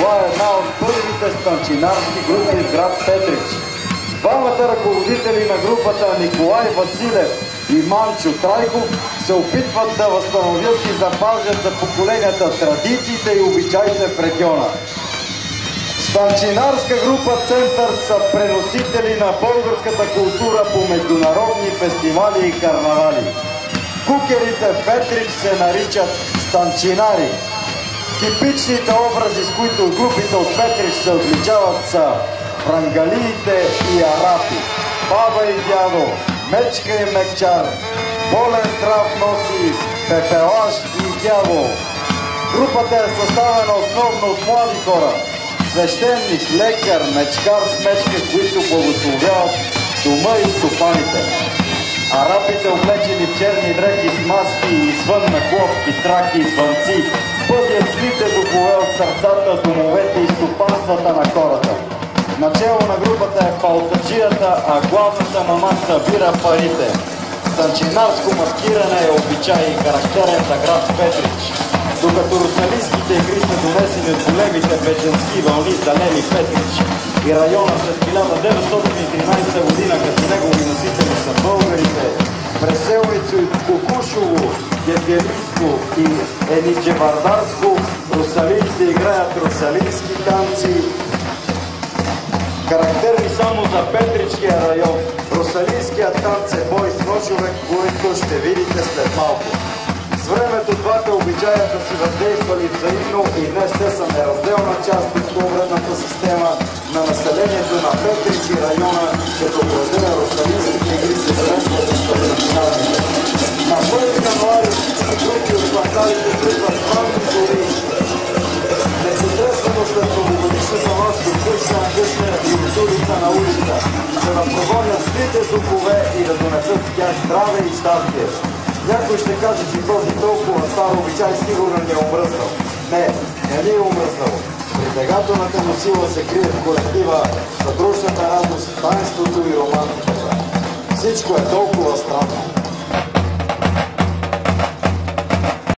била една от първите станчинарски групи в град Петрич. Двамата ръководители на групата Николай Василев и Манчо Трайков се опитват да възстановят и запазят за поколенията традициите и обичаите в региона. Станчинарска група Център са преносители на българската култура по международни фестивали и карнавали. Кукерите в Петрич се наричат станчинари. Типичните образи, с които групите от Петрич се отличават, са франгалиите и арапи, баба и дядо, мечка и мекчар, болен здрав носи пепелаш и дявол. Групата е съставена основно от млади хора, свещеник, лекар, мечкар с мечка, които благословяват дома и стопаните. Арабите, облечени в черни дрехи с маски и извън на клопки, траки и звънци, пътят злите духове от сърцата, домовете и стопанствата на хората. Начело на групата е палтаджията, а главната мама събира парите. Станчинарско маскиране е обичай и характерен за град Петрич. Докато русалийските игри са донесени от големите бежански вълни за Лели Петрич и района след 1913 година, като негови носители са българите, Преселници от Кукушово, Гергелийско и Еничевардарско, русалиите играят русалийски танци, характерни само за Петричкия район. Русалийският танц е бой с ножове, който ще видите след малко. С времето двата обичая са си въздействали взаимно и днес те са неразделна част от повредната система на населението на Петрич и района, като града русалийските игри се срещат с станчинарите. На 1 януари всички групи от кварталите тръгват празни зори. Непосредствено след новогодишната нощ от се накъсне и улицата на улицата, за да прогонят злите духове и да донесат в тях здраве и щастие. Някой ще каже, че този толкова стар обичай сигурно ни е омръзнал. Не ни е омръзнал. Притегателната му сила се крие в колектива, съдружната радост, таинството и романтиката. Всичко е толкова странно.